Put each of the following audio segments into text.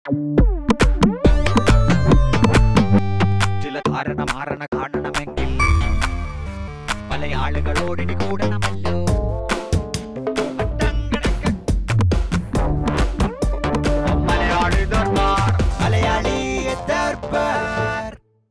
ചില ധാരണ കാണണമെങ്കിൽ പല ആളുകളോടിനി കൂടണമല്ലോ. Malayali Darbar, Malayali Darbar.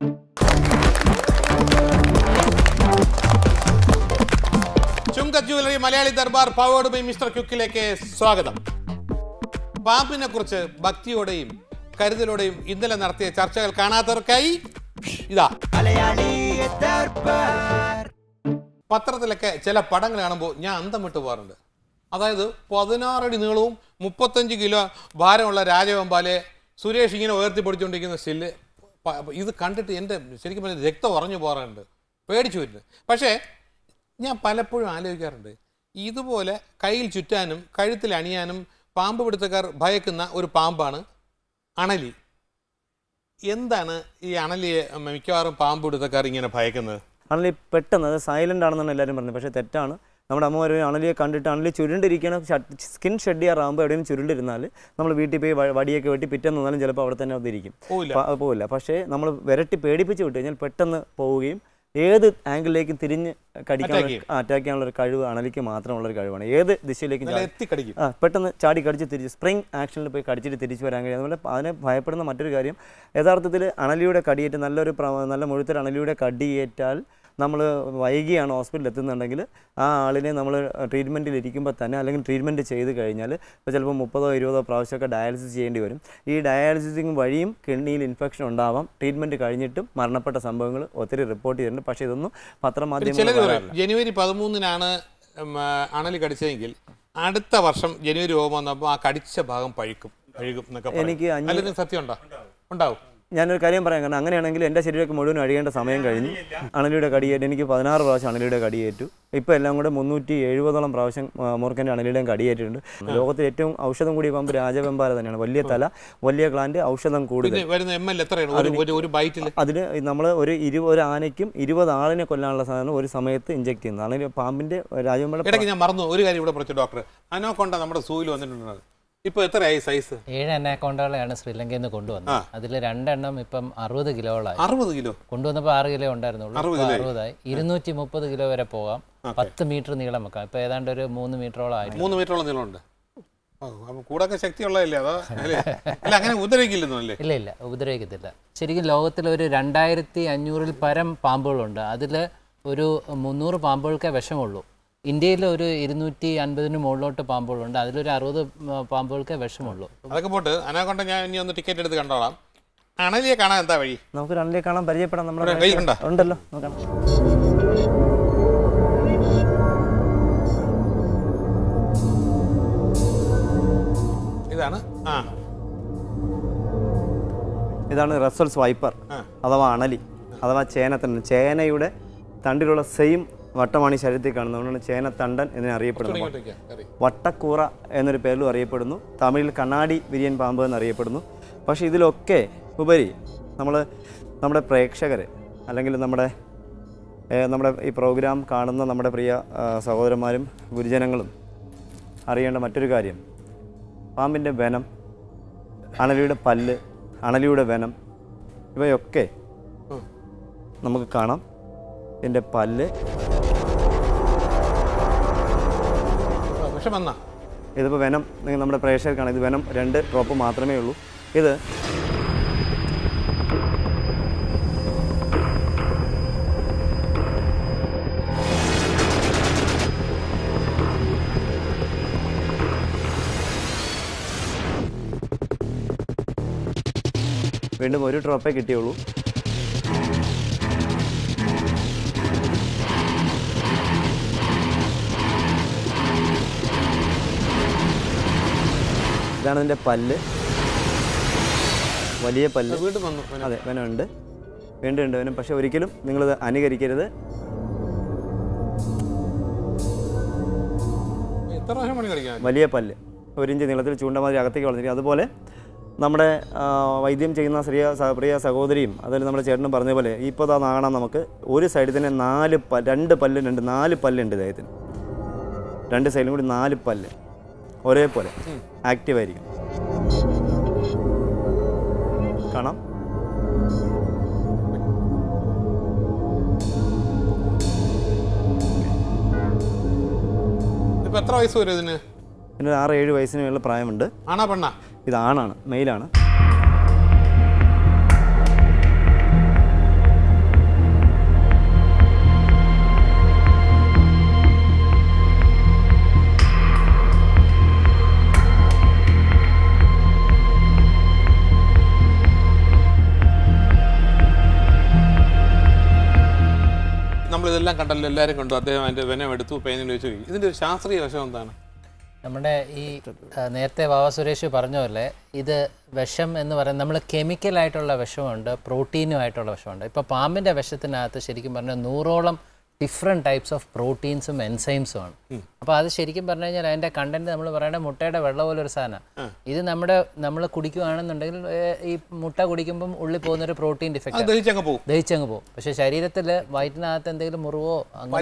Chungath jewellery Malayali Darbar powered by mister ക്യുക്കിലേക്ക് സ്വാഗതം. പാമ്പിനെ കുറിച്ച് ഭക്തിയോടെയും കരുതലോടെയും ഇന്നലെ നടത്തിയ ചർച്ചകൾ കാണാത്തവർക്കായി ഇതാ മലയാളി ദർബാർ. പത്രത്തിലൊക്കെ ചില പടങ്ങൾ കാണുമ്പോൾ ഞാൻ അന്തം വിട്ടു പോകാറുണ്ട്. അതായത് 16 അടി നീളവും 35 കിലോ ഭാരമുള്ള രാജവെമ്പാലെ സുരേഷ് ഇങ്ങനെ ഉയർത്തിപ്പൊടിച്ചുകൊണ്ടിരിക്കുന്ന സ്റ്റില്ല് ഇത് കണ്ടിട്ട് എൻ്റെ ശരിക്കും പറഞ്ഞാൽ രക്തം ഉറഞ്ഞു പോകാറുണ്ട്, പേടിച്ചു വരുന്നത്. പക്ഷേ ഞാൻ പലപ്പോഴും ആലോചിക്കാറുണ്ട്, ഇതുപോലെ കയ്യിൽ ചുറ്റാനും കഴുത്തിൽ അണിയാനും പാമ്പ് പിടുത്തക്കാർ ഭയക്കുന്ന ഒരു പാമ്പാണ് അണലി. എന്താണ് ഈ അണലിയെ മിക്കവാറും പാമ്പ് പിടുത്തക്കാർ ഇങ്ങനെ ഭയക്കുന്നത്? അണലി പെട്ടെന്ന് അത് സൈലൻ്റ് ആണെന്നാണ് എല്ലാവരും പറഞ്ഞത്. പക്ഷേ തെറ്റാണ്. നമ്മുടെ അമ്മ ഒരു അണലിയെ കണ്ടിട്ട് അണലി ചുരുണ്ടിരിക്കണം, സ്കിൻ ഷെഡ് ചെയ്യാറാകുമ്പോൾ എവിടെയും ചുരുണ്ടിരുന്നാൽ നമ്മൾ വീട്ടിൽ പോയി വടിയൊക്കെ വെട്ടി പിറ്റേന്ന് വന്നാലും ചിലപ്പോൾ അവിടെ തന്നെ അതിരിക്കും, പോവില്ല. പക്ഷേ നമ്മൾ വിരട്ടി പേടിപ്പിച്ച് വിട്ട് കഴിഞ്ഞാൽ പെട്ടെന്ന് പോവുകയും ഏത് ആംഗിളിലേക്കും തിരിഞ്ഞ് അറ്റാക്ക് ചെയ്യാനുള്ള ഒരു കഴിവ് അണലിക്ക് മാത്രമുള്ളൊരു കഴിവാണ്. ഏത് ദിശയിലേക്കും പെട്ടെന്ന് ചാടി കടിച്ച് തിരിച്ച് സ്പ്രിങ് ആക്ഷനിൽ പോയി കടിച്ചിട്ട് തിരിച്ചു വരാൻ കഴിയും. അതുപോലെ അതിനെ ഭയപ്പെടുന്ന മറ്റൊരു കാര്യം, യഥാർത്ഥത്തിൽ അണലിയുടെ കടിയേറ്റ് നല്ല മുഴുത്തൊരു അണലിയുടെ കടിയേറ്റാൽ നമ്മൾ വൈകിയാണ് ഹോസ്പിറ്റലിൽ എത്തുന്നുണ്ടെങ്കിൽ ആ ആളിനെ നമ്മൾ ട്രീറ്റ്മെൻറ്റിൽ ഇരിക്കുമ്പോൾ തന്നെ അല്ലെങ്കിൽ ട്രീറ്റ്മെൻറ്റ് ചെയ്ത് കഴിഞ്ഞാൽ ഇപ്പോൾ ചിലപ്പോൾ 30-20 പ്രാവശ്യമൊക്കെ ഡയാലിസിസ് ചെയ്യേണ്ടി വരും. ഈ ഡയാലിസിസിങ് വഴിയും കിഡ്നിയിൽ ഇൻഫെക്ഷൻ ഉണ്ടാവാം. ട്രീറ്റ്മെൻറ്റ് കഴിഞ്ഞിട്ടും മരണപ്പെട്ട സംഭവങ്ങൾ ഒത്തിരി റിപ്പോർട്ട് ചെയ്തിട്ടുണ്ട്. പക്ഷേ ഇതൊന്നും പത്രമാധ്യമങ്ങൾ ജനുവരി 13-നാണ് അണലി കടിച്ചതെങ്കിൽ അടുത്ത വർഷം ജനുവരി 9 വന്നപ്പോൾ ആ കടിച്ച ഭാഗം പഴുക്കും എന്നൊക്കെ എനിക്ക് സത്യം ഉണ്ടാവും. ഞാനൊരു കാര്യം പറയാം, കാരണം അങ്ങനെയാണെങ്കിൽ എൻ്റെ ശരീരമൊക്കെ മുഴുവൻ അഴിയേണ്ട സമയം കഴിഞ്ഞു. അണലിയുടെ കടിയേറ്റ് എനിക്ക് 16 പ്രാവശ്യം അണലിയുടെ കടിയേറ്റു. ഇപ്പോൾ എല്ലാം കൂടെ 370ഓളം പ്രാവശ്യം മൂർഖൻ്റെ അണലിയുടെയും കടിയേറ്റിട്ടുണ്ട്. ലോകത്തിൽ ഏറ്റവും ഔഷധം കൂടിയ പാമ്പ് രാജവെമ്പാല തന്നെയാണ്. വലിയ തല, വലിയ ഗ്ലാൻഡ്, ഔഷധം കൂടുതൽ. അതിന് നമ്മൾ ഒരു ആനയ്ക്കും 20 ആളിനെ കൊല്ലാനുള്ള സാധനം ഒരു സമയത്ത് ഇഞ്ചെക്ട് ചെയ്യുന്നത്. അണലി പാമ്പിൻ്റെ രാജവെമ്പാല. ഞാൻ മറന്നു ഒരു കാര്യം ഇവിടെ പറഞ്ഞു ഡോക്ടർ, അനോക്കൊണ്ട നമ്മുടെ സൂയിൽ വന്നിട്ടുണ്ട്. ഇപ്പൊ എത്രയായി സൈസ്? 7 അനാക്കോണ്ടകളെയാണ് ശ്രീലങ്കയിൽ നിന്ന് കൊണ്ടുവന്നത്. അതിൽ 2 എണ്ണം ഇപ്പം 60 കിലോളായി. 60 കിലോ കൊണ്ടുവന്നപ്പോൾ 6 കിലോ ഉണ്ടായിരുന്നുള്ളൂ, 60ആയി. 230 കിലോ വരെ പോകാം. 10 മീറ്റർ നീളം വെക്കാം. ഇപ്പൊ ഏതാണ്ട് ഒരു 3 മീറ്ററോളം ആയി. 3 മീറ്ററോളം നീളമുണ്ട്. കൂടൊക്കെ ശക്തിയുള്ളതല്ലേ? അതോ അങ്ങനെ ഉപദ്രവിക്കില്ലെന്നല്ലേ? ഇല്ല, ഉപദ്രവിക്കത്തില്ല. ശരിക്കും ലോകത്തിൽ ഒരു 2500-ൽ പരം പാമ്പുകളുണ്ട്. അതിൽ ഒരു 300 പാമ്പുകൾക്കേ വിഷമുള്ളൂ. ഇന്ത്യയിൽ ഒരു 250-ന് മുകളിലോട്ട് പാമ്പുകളുണ്ട്. അതിലൊരു 60 പാമ്പുകൾക്കേ വിഷമുള്ളൂ. അതൊക്കെ പോട്ട് അനാക്കൊണ്ട ഞാൻ ഇനി ഒന്ന് ടിക്കറ്റ് എടുത്ത് കണ്ടോളാം. അണലിയെ കാണാൻ എന്താ വഴി? നമുക്ക് അണലിയെ കാണാൻ പരിചയപ്പെടാം. നമ്മുടെ ഉണ്ടല്ലോ, നോക്കാം. ഇതാണ് റസൽസ് വൈപ്പർ അഥവാ അണലി അഥവാ ചേനയുടെ തണ്ടിലുള്ള സെയിം വട്ടമാണ് ഈ ശരീരത്തിൽ കാണുന്നത്. അതുകൊണ്ടാണ് ചേനത്തണ്ടൻ എന്നിനെ അറിയപ്പെടുന്നത്. വട്ടക്കൂറ എന്നൊരു പേരിലും അറിയപ്പെടുന്നു. തമിഴിൽ കണ്ണാടി വിരിയൻ പാമ്പ് എന്നറിയപ്പെടുന്നു. പക്ഷേ ഇതിലൊക്കെ ഉപരി നമ്മുടെ പ്രേക്ഷകർ അല്ലെങ്കിൽ നമ്മുടെ ഈ പ്രോഗ്രാം കാണുന്ന നമ്മുടെ പ്രിയ സഹോദരന്മാരും ഗുരുജനങ്ങളും അറിയേണ്ട മറ്റൊരു കാര്യം, പാമ്പിൻ്റെ വെനം, അണലിയുടെ പല്ല്, അണലിയുടെ വെനം, ഇവയൊക്കെ നമുക്ക് കാണാം. ഇതിൻ്റെ പല്ല്, ഇതിപ്പോൾ വെനം നമ്മുടെ പ്രേക്ഷകർക്കാണ്. ഇത് വെനം 2 ഡ്രോപ്പ് മാത്രമേ ഉള്ളൂ. ഇത് വീണ്ടും 1 ഡ്രോപ്പേ കിട്ടിയുള്ളൂ. ഇതാണ് ഇതിൻ്റെ പല്ല്, വലിയ പല്ല്. അതെ, വെനമുണ്ട്, വീണ്ടും വെനം. പക്ഷെ ഒരിക്കലും നിങ്ങളിത് അനുകരിക്കരുത്. വലിയ പല്ല്, 1 ഇഞ്ച് നീളത്തിൽ ചൂണ്ടമാതിരി അകത്തേക്ക് വളർന്നിരിക്കും. അതുപോലെ നമ്മുടെ വൈദ്യം ചെയ്യുന്ന പ്രിയ സഹോദരിയും അതിൽ നമ്മുടെ ചേട്ടനും പറഞ്ഞ പോലെ ഇപ്പോൾ കാണാം, നമുക്ക് ഒരു സൈഡിൽ തന്നെ 4 പല്ലുണ്ട് ഇദ്ദേഹത്തിന്. 2 സൈഡിലും കൂടി 4 പല്ല് ഒരേപോലെ ആക്റ്റീവായിരിക്കും. കാണാം. ഇപ്പൊ എത്ര വയസ്സ് വരും ഇതിന്? ഇതിന് 6-7 വയസ്സിന് മേലുള്ള പ്രായമുണ്ട്. ആണാ പെണ്ണാ? ഇത് ആണാണ്, മെയിലാണ്. നമ്മളിതെല്ലാം കണ്ടല്ലോ, എല്ലാവരും കണ്ടു. അദ്ദേഹം അതിൻ്റെ വെനം എടുത്തു, പേനിൽ വെച്ച് പോയി. ഇതിൻ്റെ ഒരു ശാസ്ത്രീയ വശം എന്താണ്? നമ്മുടെ ഈ നേരത്തെ വാവ സുരേഷ് പറഞ്ഞ പോലെ ഇത് വിഷം എന്ന് പറയുന്നത് നമ്മൾ കെമിക്കലായിട്ടുള്ള വിഷമുണ്ട്, പ്രോട്ടീനുമായിട്ടുള്ള വിഷമുണ്ട്. ഇപ്പോൾ പാമ്പിൻ്റെ വിഷത്തിനകത്ത് ശരിക്കും പറഞ്ഞാൽ 100ഓളം ഡിഫറെൻറ്റ് ടൈപ്സ് ഓഫ് പ്രോട്ടീൻസും എൻസൈംസും ആണ്. അപ്പോൾ അത് ശരിക്കും പറഞ്ഞു കഴിഞ്ഞാൽ അതിൻ്റെ കണ്ടന്റ് നമ്മൾ പറയേണ്ട മുട്ടയുടെ വെള്ളം പോലൊരു സാധനമാണ്. ഇത് നമ്മൾ കുടിക്കുകയാണെന്നുണ്ടെങ്കിൽ ഈ മുട്ട കുടിക്കുമ്പം ഉള്ളിൽ പോകുന്നൊരു പ്രോട്ടീൻ ഡിഫക്റ്റ് ദഹിച്ചങ്ങ് പോകും. പക്ഷേ ശരീരത്തിൽ വയറ്റിനകത്ത് എന്തെങ്കിലും മുറിവോ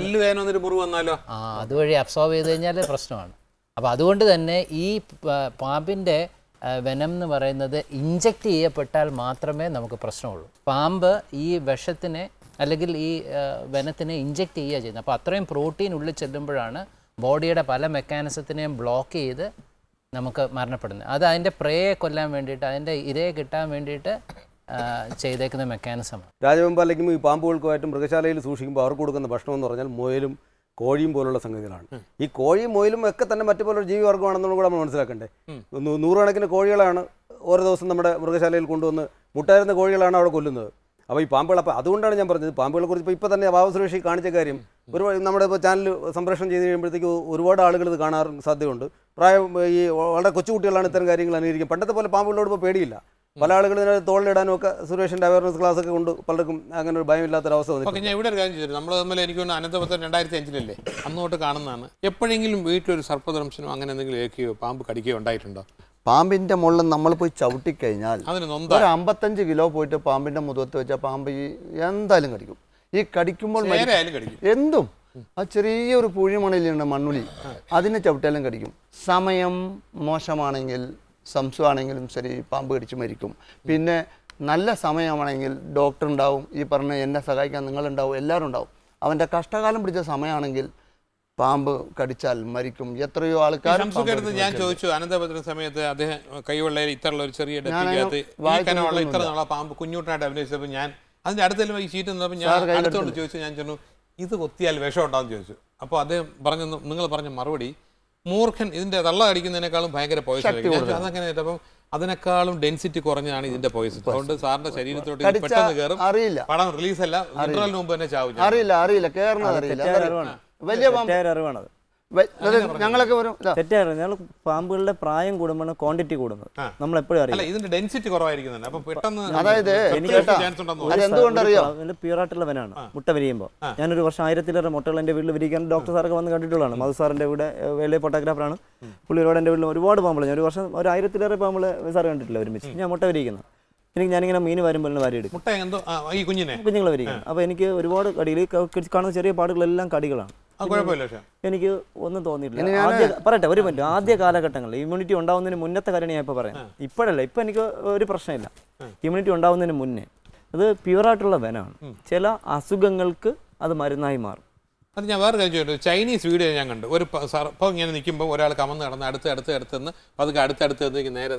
അതുവഴി അബ്സോർബ് ചെയ്ത് കഴിഞ്ഞാൽ പ്രശ്നമാണ്. അപ്പോൾ അതുകൊണ്ട് തന്നെ ഈ പാമ്പിൻ്റെ വെനം എന്ന് പറയുന്നത് ഇഞ്ചക്റ്റ് ചെയ്യപ്പെട്ടാൽ മാത്രമേ നമുക്ക് പ്രശ്നമുള്ളൂ. പാമ്പ് ഈ വിഷത്തിനെ അല്ലെങ്കിൽ ഈ വെനത്തിനെ ഇഞ്ചക്റ്റ് ചെയ്യുക ചെയ്യുന്നത്. അപ്പോൾ അത്രയും പ്രോട്ടീൻ ഉള്ളിൽ ചെല്ലുമ്പോഴാണ് ബോഡിയുടെ പല മെക്കാനിസത്തിനെയും ബ്ലോക്ക് ചെയ്ത് നമുക്ക് മരണപ്പെടുന്നത്. അത് അതിൻ്റെ പ്രേയെ കൊല്ലാൻ വേണ്ടിയിട്ട്, അതിൻ്റെ ഇരയെ കിട്ടാൻ വേണ്ടിയിട്ട് ചെയ്തേക്കുന്ന മെക്കാനിസമാണ്. രാജവെമ്പാലയ്ക്കും ഈ പാമ്പുകൾക്കുമായിട്ടും മൃഗശാലയിൽ സൂക്ഷിക്കുമ്പോൾ അവർക്ക് കൊടുക്കുന്ന ഭക്ഷണം എന്ന് പറഞ്ഞാൽ മുയലും കോഴിയും പോലുള്ള സംഗതികളാണ്. ഈ കോഴിയും മുയലും ഒക്കെ തന്നെ മറ്റു പോലുള്ള ജീവിവർഗമാണെന്നും കൂടെ നമ്മൾ മനസ്സിലാക്കണ്ടേ. 100 കണക്കിന് കോഴികളാണ് ഓരോ ദിവസം നമ്മുടെ മൃഗശാലയിൽ കൊണ്ടുവന്ന് മുട്ടായിരുന്ന കോഴികളാണ് അവിടെ കൊല്ലുന്നത്. അപ്പോൾ ഈ പാമ്പുകൾ, അപ്പോൾ അതുകൊണ്ടാണ് ഞാൻ പറഞ്ഞത് പാമ്പുകളെ കുറിച്ച് ഇപ്പോൾ തന്നെ വാവ സുരേഷ് കാണിച്ച കാര്യം നമ്മുടെ ഇപ്പോൾ ചാനൽ സംപ്രേഷണം ചെയ്ത് കഴിയുമ്പോഴത്തേക്ക് ഒരുപാട് ആളുകൾ ഇത് കാണാൻ സാധ്യതയുണ്ട്. ഈ വളരെ കൊച്ചുകുട്ടികളാണ് ഇത്തരം കാര്യങ്ങൾ അനുകരിക്കും. പണ്ടത്തെ പോലെ പാമ്പുകളോട് ഇപ്പോൾ പേടിയില്ല. പല ആളുകൾ ഇതിനകത്ത് തോളിലിടാനും ഒക്കെ സുരേഷിൻ്റെ അവയർനെസ് ക്ലാസ് ഒക്കെ കൊണ്ട് പലർക്കും അങ്ങനെ ഒരു ഭയമില്ലാത്തൊരവസ്ഥ വന്നു. ഞാൻ ഇവിടെ ഒരു കാര്യം ചെയ്തു. നമ്മൾ തമ്മിൽ എനിക്ക് അനന്തപുരം 2005 അന്നോട്ട് കാണുന്നതാണ്. എപ്പോഴെങ്കിലും വീട്ടിലൊരു സർപ്പദംശനോ അങ്ങനെ എന്തെങ്കിലും ഏൽക്കുകയോ പാമ്പ് കടിക്കുകയോ ഉണ്ടായിട്ടുണ്ടോ? പാമ്പിൻ്റെ മുകളിൽ നമ്മൾ പോയി ചവിട്ടിക്കഴിഞ്ഞാൽ ഒരു 55 കിലോ പോയിട്ട് പാമ്പിൻ്റെ മുഖത്ത് വെച്ചാൽ പാമ്പ് ഈ എന്തായാലും കടിക്കും. ഈ കടിക്കുമ്പോൾ എന്തും ആ ചെറിയൊരു പുഴിമണലുണ്ട്, മണ്ണുളി, അതിനെ ചവിട്ടിയാലും കടിക്കും. സമയം മോശമാണെങ്കിൽ, സംശയമാണെങ്കിലും ശരി, പാമ്പ് കടിച്ച് മരിക്കും. പിന്നെ നല്ല സമയമാണെങ്കിൽ ഡോക്ടർ ഉണ്ടാവും, ഈ പറഞ്ഞ എന്നെ സഹായിക്കാൻ നിങ്ങളുണ്ടാവും, എല്ലാവരും ഉണ്ടാവും. അവൻ്റെ കഷ്ടകാലം പിടിച്ച സമയമാണെങ്കിൽ പാമ്പ് കടിച്ചാൽ മരിക്കും. എത്രയോ ആൾക്കാർ ഞാൻ ചോദിച്ചു, അനന്തപത്രം സമയത്ത് അദ്ദേഹം കൈവെള്ളയിൽ ഇത്തരമുള്ള ഒരു ചെറിയ ഇത്ര നാളെ പാമ്പ് കുഞ്ഞൂട്ടനായിട്ട് അഭിനയിച്ചപ്പോൾ ഞാൻ അതിൻ്റെ അടുത്തെല്ലാം ഈ ഷീറ്റ് നിന്നപ്പോൾ ഞാൻ അടുത്തോണ്ട് ചോദിച്ചു, ഞാൻ ചെന്നു ഇത് കൊത്തിയാൽ വിഷം ഉണ്ടാവും ചോദിച്ചു. അപ്പോൾ അദ്ദേഹം പറഞ്ഞു, നിങ്ങൾ പറഞ്ഞ മറുപടി മൂർഖൻ ഇതിന്റെ തള്ള കടിക്കുന്നതിനേക്കാളും ഭയങ്കര പോയിസൺ. അതങ്ങനെ അപ്പം അതിനേക്കാളും ഡെൻസിറ്റി കുറഞ്ഞാണ് ഇതിന്റെ പോയിസൺ. അതുകൊണ്ട് സാറിന്റെ ശരീരത്തോട്ട് പെട്ടെന്ന് കയറും. അറിയില്ല, പടം റിലീസ് അല്ല, ഇന്റർവെലിന് മുമ്പ് തന്നെ ചാവും. അറിയില്ല കേറുന്നത് അറിയില്ല. വലിയ അറിവാണത്. ഞങ്ങളൊക്കെ തെറ്റായിരുന്നു. പാമ്പുകളുടെ പ്രായം കൂടുമ്പോൾ ക്വാണ്ടിറ്റി കൂടുന്നത് നമ്മൾ എപ്പോഴും അറിയാം. ഇതിന്റെ ഡെൻസിറ്റി കുറവായിരിക്കുന്നതാണ്. അപ്പൊ പെട്ടെന്ന് അതായത് പ്യൂറായിട്ടുള്ള വനാണ് മുട്ട വിരിയുമ്പോൾ. ഞാനൊരു വർഷം 1000-ലേറെ മുട്ടകൾ എൻ്റെ വീട്ടിൽ വിരിക്കാൻ ഡോക്ടർ സാറൊക്കെ വന്ന് കണ്ടിട്ടുള്ളതാണ്. മധു സാറിൻ്റെ വീട് വലിയ ഫോട്ടോഗ്രാഫറാണ്. പുള്ളി ഒരുപാട് എൻ്റെ വീട്ടിൽ ഒരുപാട് പാമ്പുകൾ, ഞാൻ ഒരു വർഷം 1000-ലേറെ പാമ്പുകൾ സാറ് കണ്ടിട്ടില്ല ഒരുമിച്ച്. ഞാൻ മുട്ട വിരിക്കുന്നത് ഞാനിങ്ങനെ മീൻ വരുമ്പോൾ വാരി എടുക്കും, കുഞ്ഞുങ്ങളെ വിരിക്കുന്നത്. അപ്പോൾ എനിക്ക് ഒരുപാട് കടികൾ കാണുന്ന ചെറിയ പാടുകളെല്ലാം കടികളാണ്. എനിക്ക് ഒന്നും തോന്നിയിട്ടില്ല. പറയട്ടെ ഒരു മിനിറ്റ്. ആദ്യ കാലഘട്ടങ്ങളിൽ ഇമ്മ്യൂണിറ്റി ഉണ്ടാവുന്നതിന് മുന്നത്തെ കാര്യം ഞാൻ ഇപ്പോൾ പറയാം. ഇപ്പോഴല്ല, ഇപ്പം എനിക്ക് ഒരു പ്രശ്നമില്ല. ഇമ്മ്യൂണിറ്റി ഉണ്ടാവുന്നതിന് മുന്നേ അത് പ്യുവറായിട്ടുള്ള വെനാണ്. ചില അസുഖങ്ങൾക്ക് അത് മരുന്നായി മാറും. അത് ഞാൻ വേറെ കാര്യം ചോദിച്ചു. ചൈനീസ് വീഡിയോ ഞാൻ കണ്ടു. ഒരു സർപ്പം ഇങ്ങനെ നിൽക്കുമ്പോൾ ഒരാൾ കമന്ന് കിടന്ന് അടുത്തടുത്ത് പതുക്കെ അടുത്തടുത്ത് നേരെ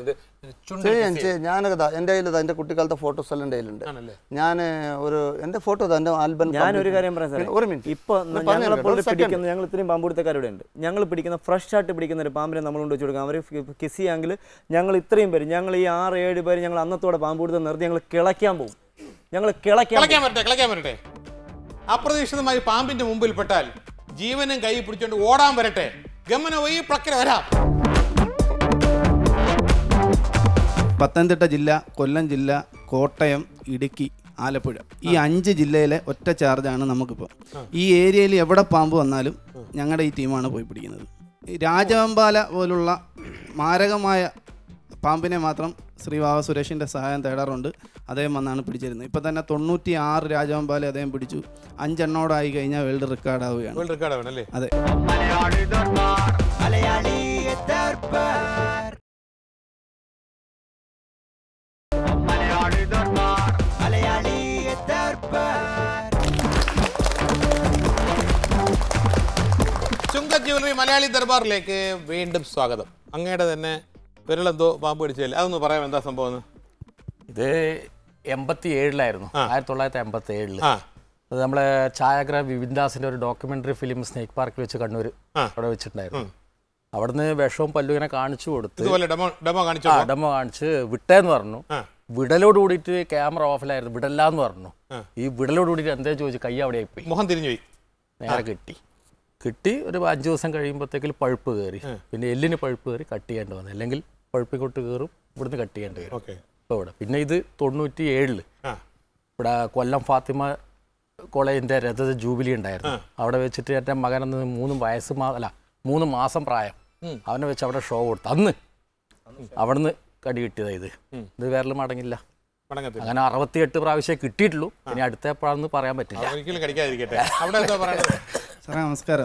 ഞാനതാ എൻ്റെ കയ്യിൽ എൻ്റെ കുട്ടിക്കാലത്തെ ഫോട്ടോസ് എല്ലാം എൻ്റെ കയ്യിലുണ്ട്. ഞാൻ എൻ്റെ ഫോട്ടോ എൻ്റെ ആൽബം. ഞാനൊരു കാര്യം പറയാം, ഒരു മിനിറ്റ്. ഇപ്പോൾ ഞങ്ങൾ ഇത്രയും പാമ്പ് പിടുത്തക്കാരുടെ ഉണ്ട്. ഞങ്ങൾ പിടിക്കുന്ന ഫ്രഷ് ആയിട്ട് പിടിക്കുന്ന ഒരു പാമ്പിനെ നമ്മൾ കൊണ്ട് വെച്ച് കൊടുക്കാം. അവർ കിസ് ചെയ്യാമെങ്കിൽ ഞങ്ങൾ ഇത്രയും പേര്, ഞങ്ങൾ ഈ 6-7 പേര് ഞങ്ങൾ അന്നത്തോടെ പാമ്പ് പിടുത്തം നിർത്തി ഞങ്ങൾ കിളയ്ക്കാൻ പോകും. ഞങ്ങൾ കിളയ്ക്കാൻ വരട്ടെ. അപ്രതീക്ഷിതമായി പാമ്പിന്റെ മുമ്പിൽ പെട്ടാൽ ജീവനും കൈ പിടിച്ചോണ്ട് ഓടാൻ വരട്ടെ. ഗമന ഈ പ്രക്രിയ വരാം. പത്തനംതിട്ട ജില്ല, കൊല്ലം ജില്ല, കോട്ടയം, ഇടുക്കി, ആലപ്പുഴ, ഈ 5 ജില്ലയിലെ ഒറ്റ ചാർജാണ് നമുക്കിപ്പോൾ. ഈ ഏരിയയിൽ എവിടെ പാമ്പ് വന്നാലും ഞങ്ങളുടെ ഈ ടീമാണ് പോയി പിടിക്കുന്നത്. രാജവെമ്പാല പോലുള്ള മാരകമായ പാമ്പിനെ മാത്രം ശ്രീ വാവ സുരേഷിൻ്റെ സഹായം തേടാറുണ്ട്. അദ്ദേഹം വന്നാണ് പിടിച്ചിരുന്നത്. ഇപ്പം തന്നെ 96 രാജവെമ്പാല അദ്ദേഹം പിടിച്ചു. 5 എണ്ണോടായി കഴിഞ്ഞാൽ വേൾഡ് റെക്കോർഡ് ആവുകയാണ്. അതെ. മലയാളി ദർബാർ. ചുങ്ക ജ്വല്ലറി മലയാളി ദർബാറിലേക്ക് വീണ്ടും സ്വാഗതം. അങ്ങയുടെ തന്നെ വിരലെന്തോ പാമ്പ് പിടിച്ചല്ലേ, അതൊന്ന് പറയാം എന്താ സംഭവം? ഇത് 87-ലായിരുന്നു, 1987. അത് നമ്മളെ ഛായാഗ്രാഹ വിപിൻദാസിന്റെ ഒരു ഡോക്യുമെന്ററി ഫിലിം സ്നേക്ക് പാർക്കിൽ വെച്ച് കണ്ണൂർ അവിടെ വെച്ചിട്ടുണ്ടായിരുന്നു. അവിടുന്ന് വിഷവും പല്ലും ഇങ്ങനെ കാണിച്ചു കൊടുത്ത് ഡെമോ കാണിച്ച് വിട്ടേന്ന് പറഞ്ഞു. വിടലോട് കൂടിയിട്ട് ക്യാമറ ഓഫിലായിരുന്നു, വിടല്ലാന്ന് പറഞ്ഞു. ഈ വിടലോട് കൂടിയിട്ട് എന്തേ ചോദിച്ചു, കൈ അവിടെ പോയി, മുഖം തിരിഞ്ഞു പോയി. നേരെ കിട്ടി ഒരു 5 ദിവസം കഴിയുമ്പോഴത്തേക്കും പഴുപ്പ് കയറി, പിന്നെ എല്ലിന് പഴുപ്പ് കയറി കട്ട് ചെയ്യേണ്ടി വന്നു. അല്ലെങ്കിൽ പഴുപ്പിക്കോട്ട് കയറും, ഇവിടുന്ന് കട്ട് ചെയ്യേണ്ടി വരും. ഇപ്പോൾ ഇവിടെ പിന്നെ ഇത് 97 ഇവിടെ കൊല്ലം ഫാത്തിമ കോളേജിൻ്റെ രഥ ജൂബിലി ഉണ്ടായിരുന്നു. അവിടെ വെച്ചിട്ട് എൻ്റെ മകനെന്ന് 3 മാസം പ്രായം, അവനെ വെച്ച് അവിടെ ഷോ കൊടുത്തു. അന്ന് അവിടുന്ന് കടി കിട്ടിയതാ. ഇത് വേറെ മടങ്ങില്ല. അങ്ങനെ 68 പ്രാവശ്യം കിട്ടിയിട്ടുള്ളൂ. ഇനി അടുത്ത എപ്പോഴാണെന്ന് പറയാൻ പറ്റില്ല. നമസ്കാരം.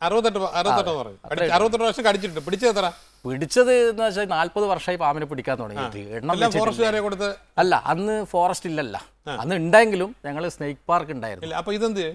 68 വർഷം കടിച്ചിട്ടുണ്ട്. പിടിച്ചത് എന്ന് വെച്ചാൽ 40 വർഷമായി പാമ്പിനെ പിടിക്കാൻ തുടങ്ങിയിട്ട്. അല്ല, അന്ന് ഫോറസ്റ്റ് ഇല്ലല്ല. അന്ന് ഉണ്ടെങ്കിലും ഞങ്ങൾ സ്നേക്ക് പാർക്ക് ഉണ്ടായിരുന്നു. അപ്പൊ ഇതെന്ത്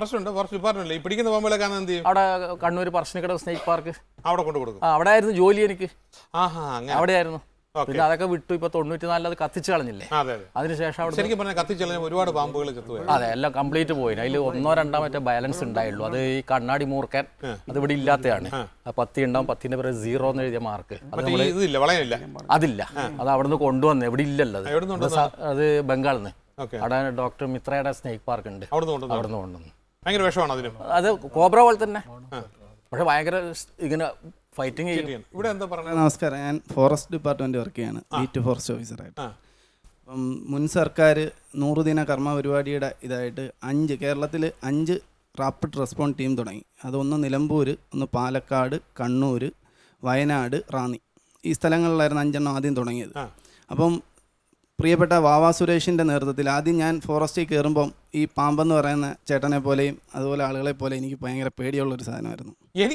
അവിടെ കണ്ണൂർ പറശ്ശിനിക്കടവ് സ്നേക്ക് പാർക്ക് അവിടെ കൊണ്ടു കൊടുക്കും. അവിടെ ആയിരുന്നു ജോലി എനിക്ക്, അവിടെയായിരുന്നു. പിന്നെ അതൊക്കെ വിട്ടു. ഇപ്പൊ 94 അത് കത്തിച്ചു കളഞ്ഞില്ലേ, അതിനുശേഷം അവിടെ ഒരുപാട് പാമ്പുകൾ. അതെ, എല്ലാം കംപ്ലീറ്റ് പോയി. അതിൽ 1-2 മറ്റേ ബാലൻസ് ഉണ്ടായുള്ളൂ. അത് ഈ കണ്ണാടി മൂർക്കാൻ അത് ഇവിടെ ഇല്ലാത്തതാണ്. 10 ഉണ്ടാവും, 10ന്റെ പേര് 0 എന്ന് എഴുതിയ മാർക്ക് അതില്ല. അത് അവിടെ നിന്ന് കൊണ്ടുവന്ന് ഇവിടെ ഇല്ലല്ലോ. അത് ബംഗാളിൽ നിന്ന്. അവിടെ ഡോക്ടർ മിത്രയുടെ സ്നേക്ക് പാർക്ക് ഉണ്ട്, അവിടെ നിന്ന് കൊണ്ടുവന്നു. അത് കോബ്ര പോലെ തന്നെ, പക്ഷെ ഭയങ്കര ഇങ്ങനെ ഫൈറ്റിംഗ് ചെയ്യും. ഇവിടെ എന്താ പറയുക? നമസ്കാരം, ഞാൻ ഫോറസ്റ്റ് ഡിപ്പാർട്ട്മെന്റ് വർക്ക് ചെയ്യാണ്, ബീറ്റ് ഫോറസ്റ്റ് ഓഫീസറായിട്ട്. അപ്പം മുൻ സർക്കാർ 100 ദിന കർമ്മ പരിപാടിയുടെ ഇതായിട്ട് കേരളത്തിൽ 5 റാപ്പിഡ് റെസ്പോൺസ് ടീം തുടങ്ങി. അതൊന്ന് നിലമ്പൂർ, ഒന്ന് പാലക്കാട്, കണ്ണൂർ, വയനാട്, റാന്നി, ഈ സ്ഥലങ്ങളിലായിരുന്നു 5 ആദ്യം തുടങ്ങിയത്. അപ്പം പ്രിയപ്പെട്ട വാവ സുരേഷിൻ്റെ നേതൃത്വത്തിൽ ആദ്യം ഞാൻ ഫോറസ്റ്റിൽ കയറുമ്പം ഈ പാമ്പെന്ന് പറയുന്ന ചേട്ടനെ പോലെയും അതുപോലെ ആളുകളെ പോലെ എനിക്ക് ഭയങ്കര പേടിയുള്ളൊരു സാധനമായിരുന്നു.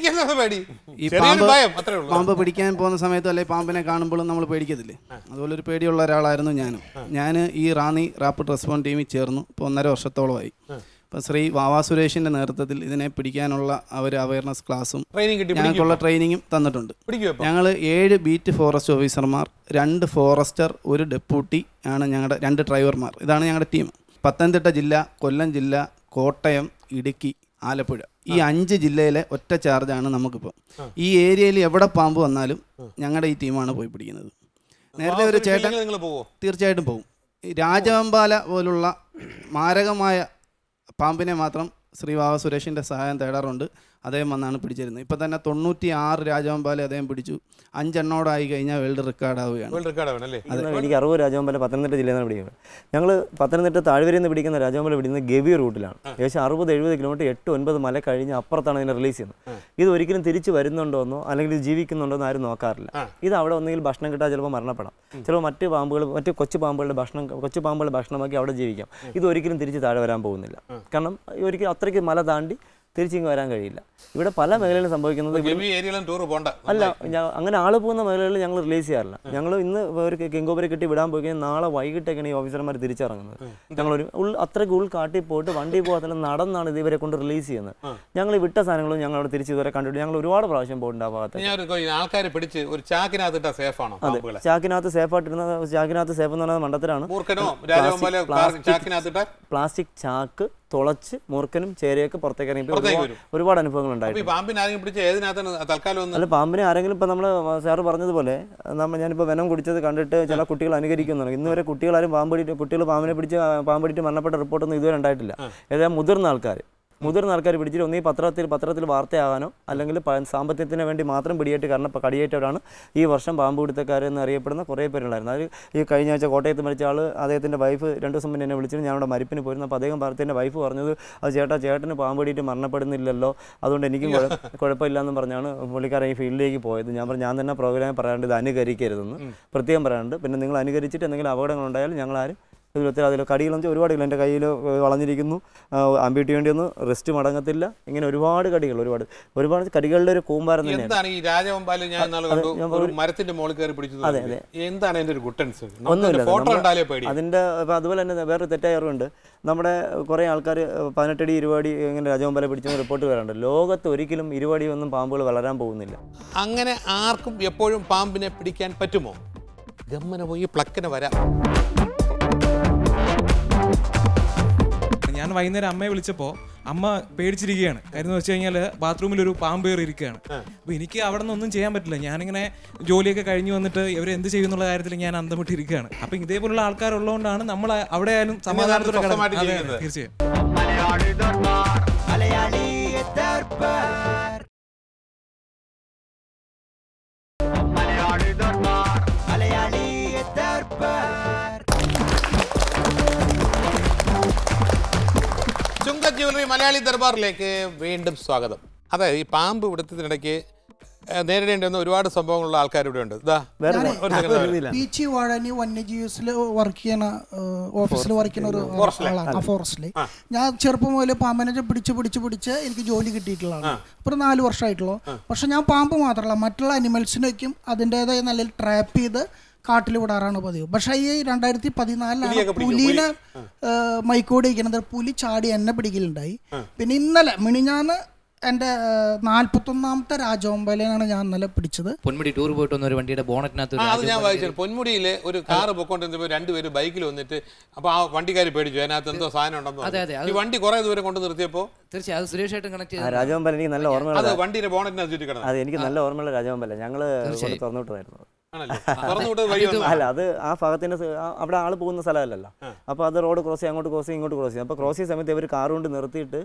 ഈ പാമ്പ് പിടിക്കാൻ പോകുന്ന സമയത്തും അല്ലെങ്കിൽ പാമ്പിനെ കാണുമ്പോഴും നമ്മൾ പേടിക്കത്തില്ലേ, അതുപോലെ ഒരു പേടിയുള്ള ഒരാളായിരുന്നു ഞാനും. ഞാൻ ഈ റാന്നി റാപ്പിഡ് റെസ്പോൺസ് ടീമിൽ ചേർന്നു. ഇപ്പോൾ 1.5 വർഷത്തോളമായി. ഇപ്പോൾ ശ്രീ വാവ സുരേഷിൻ്റെ നേതൃത്വത്തിൽ ഇതിനെ പിടിക്കാനുള്ള അവയർനെസ് ക്ലാസ്സും ഞങ്ങൾക്കുള്ള ട്രെയിനിങ്ങും തന്നിട്ടുണ്ട്. ഞങ്ങൾ 7 ബീറ്റ് ഫോറസ്റ്റ് ഓഫീസർമാർ, 2 ഫോറസ്റ്റർ, 1 ഡെപ്യൂട്ടി ആണ് ഞങ്ങളുടെ 2 ഡ്രൈവർമാർ. ഇതാണ് ഞങ്ങളുടെ ടീം. പത്തനംതിട്ട ജില്ല, കൊല്ലം ജില്ല, കോട്ടയം, ഇടുക്കി, ആലപ്പുഴ, ഈ 5 ജില്ലയിലെ ഒറ്റ ചാർജാണ് നമുക്കിപ്പോൾ. ഈ ഏരിയയിൽ എവിടെ പാമ്പ് വന്നാലും ഞങ്ങളുടെ ഈ ടീമാണ് പോയി പിടിക്കുന്നത്. നേരത്തെ ഒരു ചേട്ടൻ തീർച്ചയായിട്ടും പോകും. രാജവെമ്പാല പോലുള്ള മാരകമായ പാമ്പിനെ മാത്രം ശ്രീ വാവ സുരേഷിൻ്റെ സഹായം തേടാറുണ്ട്. അദ്ദേഹം വന്നാണ് പിടിച്ചിരുന്നത്. ഇപ്പം തന്നെ 96 രാജവെമ്പാല അദ്ദേഹം പിടിച്ചു. 5 എണ്ണോടായി കഴിഞ്ഞാൽ വേൾഡ് റെക്കോർഡാവുകയാണ്. എനിക്ക് 60 രാജവെമ്പാല പത്തനംതിട്ട ജില്ലയിൽ നിന്നാണ് പിടിക്കുന്നത്. ഞങ്ങൾ പത്തനംതിട്ട താഴ്വരയിൽ നിന്ന് പിടിക്കുന്ന രാജവെമ്പാല പിടിക്കുന്നത് ഗവി റൂട്ടിലാണ്. ഏകദേശം 60-70 കിലോമീറ്റർ 8-9 മല കഴിഞ്ഞ് അപ്പുറത്താണ് ഇതിനെ റിലീസ് ചെയ്യുന്നത്. ഇത് ഒരിക്കലും തിരിച്ച് വരുന്നുണ്ടോന്നോ അല്ലെങ്കിൽ ഇത് ജീവിക്കുന്നുണ്ടോ എന്ന് ആരും നോക്കാറില്ല. ഇത് അവിടെ ഒന്നെങ്കിൽ ഭക്ഷണം കിട്ടാൻ ചിലപ്പോൾ മരണപ്പെടാം, ചിലപ്പോൾ മറ്റ് കൊച്ചു പാമ്പുകളുടെ ഭക്ഷണമാക്കി അവിടെ ജീവിക്കാം. ഇത് ഒരിക്കലും തിരിച്ച് താഴെ വരാൻ പോകുന്നില്ല. കാരണം ഒരിക്കലും അത്രയ്ക്ക് മല താണ്ടി തിരിച്ചിങ്ങ് വരാൻ കഴിയില്ല. ഇവിടെ പല മേഖലയിലും സംഭവിക്കുന്നത് അല്ല, അങ്ങനെ ആൾ പോകുന്ന മേഖലകളിൽ ഞങ്ങൾ റിലീസ് ചെയ്യാറില്ല. ഞങ്ങൾ ഇന്ന് ഒരു കെങ്കോബരെ കിട്ടി വിടാൻ പോയി കഴിഞ്ഞാൽ നാളെ വൈകിട്ടൊക്കെയാണ് ഈ ഓഫീസർമാർ തിരിച്ചിറങ്ങുന്നത്. ഞങ്ങളൊരു അത്രയ്ക്ക് ഉൾക്കാട്ടി പോയിട്ട് വണ്ടി പോകാത്ത നടന്നാണ് ഇവരെ കൊണ്ട് റിലീസ് ചെയ്യുന്നത്. ഞങ്ങൾ വിട്ട സാധനങ്ങളും ഞങ്ങൾ അവിടെ തിരിച്ച് ഇതുവരെ കണ്ടിട്ട് ഞങ്ങൾ ഒരുപാട് പ്രാവശ്യം പോയിട്ടുണ്ട് ആ ഭാഗത്ത്. ചാക്കിനകത്ത് സേഫായിട്ടിരുന്ന ചാക്കിനകത്ത് സേഫ് എന്ന് പറയുന്നത് മണ്ടത്തിലാണ്. പ്ലാസ്റ്റിക് ചാക്ക് തുളച്ച് മൂർക്കനും ചേരയൊക്കെ പുറത്തേക്ക് ഇറങ്ങി ഒരുപാട് അനുഭവങ്ങൾ ഉണ്ടായിരുന്നു. അല്ല, പാമ്പിനെ ആരെങ്കിലും ഇപ്പം നമ്മൾ സാറ് പറഞ്ഞതുപോലെ ഞാനിപ്പോൾ വെനം കുടിച്ചത് കണ്ടിട്ട് ചില കുട്ടികൾ അനുകരിക്കുന്നുണ്ട്. ഇന്ന് വരെ കുട്ടികൾ പാമ്പിനെ പിടിച്ച് പാമ്പടിയിട്ട് മരണപ്പെട്ട റിപ്പോർട്ടൊന്നും ഇതുവരെ ഉണ്ടായിട്ടില്ല. ഏതായാലും മുതിർന്ന ആൾക്കാർ പിടിച്ചിട്ട് ഒന്നീ പത്രത്തിൽ വാർത്തയാകാനോ അല്ലെങ്കിൽ സാമ്പത്തികത്തിന് വേണ്ടി മാത്രം കടിയേറ്റവരാണ് ഈ വർഷം പാമ്പ് പിടുത്തക്കാരെന്ന് അറിയപ്പെടുന്ന കുറേ പേരുണ്ടായിരുന്നു. അത് ഈ കഴിഞ്ഞ ആഴ്ച കോട്ടയത്ത് മരിച്ച ആൾ, അദ്ദേഹത്തിൻ്റെ വൈഫ് 2 ദിവസം മുന്നേ എന്നെ വിളിച്ചിട്ട് ഞാൻ അവിടെ മരിപ്പിന് പോയിരുന്നു. അപ്പോൾ അദ്ദേഹത്തിൻ്റെ വൈഫ് പറഞ്ഞത് അത് ചേട്ടന് പാമ്പ് പിടിയിട്ട് മരണപ്പെടുന്നില്ലല്ലോ, അതുകൊണ്ട് എനിക്കും കുഴപ്പമില്ലെന്നും പറഞ്ഞാണ് പുള്ളിക്കാരൻ ഈ ഫീൽഡിലേക്ക് പോയത്. ഞാൻ തന്നെ പ്രോഗ്രാമിൽ പറയാണ്ട് ഇത് അനുകരിക്കരുതെന്ന് പ്രത്യേകം പറയാനുണ്ട്. പിന്നെ നിങ്ങൾ അനുകരിച്ചിട്ട് എന്തെങ്കിലും അപകടങ്ങളുണ്ടായാലും ഞങ്ങളാരും ഇതുപോലെ അതിൽ കടികളെന്ന് വെച്ചാൽ ഒരുപാട് എൻ്റെ കയ്യിൽ വളഞ്ഞിരിക്കുന്നു, അമ്പിട്ട് വേണ്ടി ഒന്ന് റെസ്റ്റ് മടങ്ങത്തില്ല, ഇങ്ങനെ ഒരുപാട് കടികൾ, ഒരുപാട് കടികളുടെ ഒരു കൂമ്പാരം തന്നെയാണ്. എന്താണ് ഈ രാജവെമ്പാല ഞാൻ മരത്തിന്റെ മുകളിൽ കയറി പിടിച്ചത്? അതെ അതെ, എന്താണ് അതിന്റെ ഒരു ഗുട്ടൻസ്? ഒന്നുമില്ല. അതിൻ്റെ അതുപോലെ തന്നെ വേറെ തെറ്റായ അറിവുണ്ട്. നമ്മുടെ കുറേ ആൾക്കാർ 18 അടി 20 അടി ഇങ്ങനെ രാജവെമ്പാല പിടിച്ചെന്ന് റിപ്പോർട്ട് വരാറുണ്ട്. ലോകത്ത് ഒരിക്കലും 20 അടി ഒന്നും പാമ്പുകൾ വളരാൻ പോകുന്നില്ല. അങ്ങനെ ആർക്കും എപ്പോഴും പാമ്പിനെ പിടിക്കാൻ പറ്റുമോ? ഗമ്മന പോയി പ്ലക്കിന് വരാം. ഞാൻ വൈകുന്നേരം അമ്മയെ വിളിച്ചപ്പോൾ അമ്മ പേടിച്ചിരിക്കുകയാണ്. കാര്യം എന്ന് വെച്ച് കഴിഞ്ഞാൽ ബാത്റൂമിൽ ഒരു പാമ്പ് കയറി ഇരിക്കുകയാണ്. അപ്പോൾ എനിക്ക് അവിടെ നിന്നൊന്നും ചെയ്യാൻ പറ്റില്ല. ഞാനിങ്ങനെ ജോലിയൊക്കെ കഴിഞ്ഞ് വന്നിട്ട് ഇവരെന്ത് ചെയ്യുന്നുള്ള കാര്യത്തിൽ ഞാൻ അന്തമിട്ടിരിക്കുകയാണ്. അപ്പം ഇതേപോലുള്ള ആൾക്കാരുള്ളതുകൊണ്ടാണ് നമ്മൾ അവിടെ ആയാലും സമാധാനത്തോടെ തീർച്ചയായും. ചുങ്ക ജ്വല്ലറി മലയാളി ദർബാറിലേക്ക് വീണ്ടും സ്വാഗതം. അതായത് ഈ പാമ്പ് പിടുത്തത്തിനിടയ്ക്ക് നേരിടേണ്ടുന്ന ഒരുപാട് സംഭവങ്ങളുള്ള ആൾക്കാർ ഇവിടെ ഉണ്ട്. പീച്ചി വാഴനി വന്യജീവിസിൽ വർക്ക് ചെയ്യുന്ന ഓഫീസിൽ വർക്ക് ചെയ്യുന്ന ഒരു ആളാണ് ഫോറസ്റ്റിൽ. ഞാൻ ചെറുപ്പം മുതൽ പാമ്പിനെ പിടിച്ച് എനിക്ക് ജോലി കിട്ടിയിട്ടുള്ളതാണ്. ഇപ്പോൾ 4 വർഷമായിട്ടുള്ളൂ. പക്ഷെ ഞാൻ പാമ്പ് മാത്രമല്ല മറ്റുള്ള അനിമൽസിനൊക്കെയും അതിൻ്റെതായ നല്ല ട്രാപ്പ് ചെയ്ത് കാട്ടിൽ വിടാറാണ് പതിവ്. പക്ഷേ ഈ 2014 പുലിനെ മൈക്കോട് ഇരിക്കുന്നത്, പുലി ചാടി എന്നെ പിടിക്കലുണ്ടായി. പിന്നെ ഇന്നലെ മിനിഞ്ഞാന്ന് എൻ്റെ 41ാമത്തെ രാജവെമ്പാലയാണ് ഞാൻ ഇന്നലെ പിടിച്ചത്. പൊന്മുടി ടൂർ പോയിട്ട് വന്ന ഒരു വണ്ടിയുടെ ബോണറ്റിനകത്ത് അത് ഞാൻ വായിച്ചു. പൊന്മുടിയിലെ ഒരു കാറ് പൊക്കോണ്ടിരുന്നപ്പോൾ 2 പേര് ബൈക്കിൽ വന്നിട്ട് അപ്പോൾ ആ വണ്ടിക്കാർ പേടിച്ചു, അതിനകത്ത് എന്തോ സാധനം ഉണ്ടെന്ന്. ഈ വണ്ടി കുറെ ദൂരം കൊണ്ട് നിർത്തിയപ്പോൾ തീർച്ചയായും സുരേഷ് ആയിട്ട് കണക്ട് ചെയ്തു. രാജവെമ്പാല എനിക്ക് നല്ല ഓർമ്മ, വണ്ടിയുടെ ബോണറ്റിനകത്ത് ചുറ്റി കിടന്നു. അത് എനിക്ക് നല്ല ഓർമ്മയുള്ള രാജവെമ്പാല. ഞങ്ങൾ തുറന്നുവിട്ടതായിരുന്നു. അല്ല, അത് ആ ഭാഗത്തിന്റെ അവിടെ ആള് പോകുന്ന സ്ഥലമല്ലല്ലോ. അപ്പൊ അത് റോഡ് ക്രോസ് ചെയ്യും, അങ്ങോട്ട് ക്രോസ് ചെയ്യും, ഇങ്ങോട്ട് ക്രോസ് ചെയ്യും. അപ്പൊ ക്രോസ് ചെയ്യുന്ന സമയത്ത് ഇവർ കാർ കൊണ്ട് നിർത്തിയിട്ട്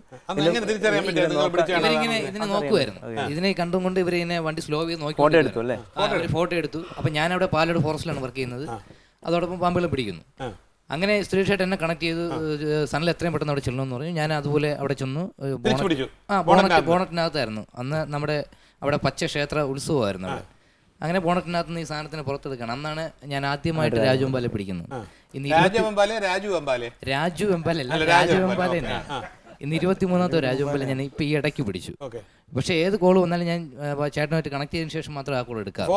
ഇതിനെ നോക്കുമായിരുന്നു. ഇതിനെ കണ്ടുകൊണ്ട് ഇവരിങ്ങനെ വണ്ടി സ്ലോ ചെയ്ത് നോക്കി ഫോട്ടോ എടുത്തു. അപ്പൊ ഞാൻ അവിടെ പാലക്കാട് ഫോറസ്റ്റിലാണ് വർക്ക് ചെയ്യുന്നത്. അതോടൊപ്പം പാമ്പുകളെ പിടിക്കുന്നു. അങ്ങനെ സുരേഷായിട്ട് എന്നെ കണക്ട് ചെയ്ത് സണ്ണിൽ എത്രയും പെട്ടെന്ന് അവിടെ ചെല്ലണമെന്ന് പറഞ്ഞു. ഞാൻ അതുപോലെ അവിടെ ചെന്നു. ബോണറ്റിനകത്തായിരുന്നു അന്ന് നമ്മുടെ അവിടെ പച്ച ക്ഷേത്ര ഉത്സവമായിരുന്നു അവിടെ. അങ്ങനെ ബോണറ്റിനകത്ത് നിന്ന് ഈ സാധനത്തിന് പുറത്തെടുക്കണം. അന്നാണ് ഞാൻ ആദ്യമായിട്ട് രാജവെമ്പാലെ പിടിക്കുന്നത്. രാജു വെമ്പാല തന്നെ. ഇന്ന് 23ാമത്തെ രാജവെമ്പാല ഞാൻ ഇപ്പൊ ഈ ഇടയ്ക്ക് പിടിച്ചു. പക്ഷെ ഏത് കോൾ വന്നാലും ഞാൻ ചേട്ടനുമായിട്ട് കണക്ട് ചെയ്തതിനു ശേഷം മാത്രമേ ആ കോൾ എടുക്കാം.